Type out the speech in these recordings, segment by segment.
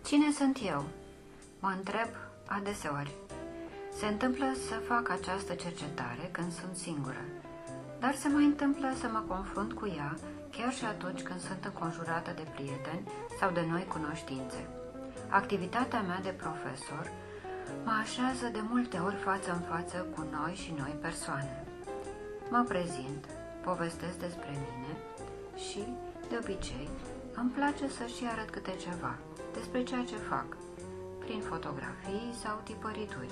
Cine sunt eu? Mă întreb adeseori. Se întâmplă să fac această cercetare când sunt singură, dar se mai întâmplă să mă confrunt cu ea chiar și atunci când sunt înconjurată de prieteni sau de noi cunoștințe. Activitatea mea de profesor mă așează de multe ori față în față cu noi și noi persoane. Mă prezint, povestesc despre mine și, de obicei, îmi place să și arăt câte ceva despre ceea ce fac, prin fotografii sau tipărituri.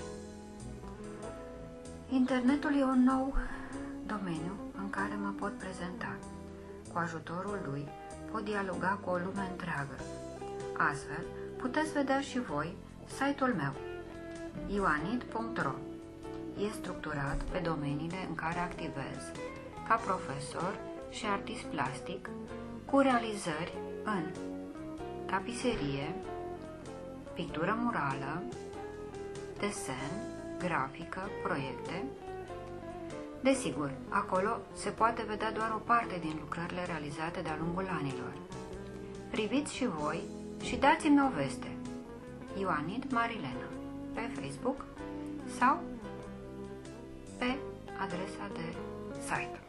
Internetul e un nou domeniu în care mă pot prezenta. Cu ajutorul lui pot dialoga cu o lume întreagă. Astfel, puteți vedea și voi site-ul meu, ioanid.ro. E structurat pe domeniile în care activez ca profesor și artist plastic, cu realizări în tapiserie, pictură murală, desen, grafică, proiecte. Desigur, acolo se poate vedea doar o parte din lucrările realizate de-a lungul anilor. Priviți și voi și dați-mi o veste. Ioanid Marilena pe Facebook sau pe adresa de site.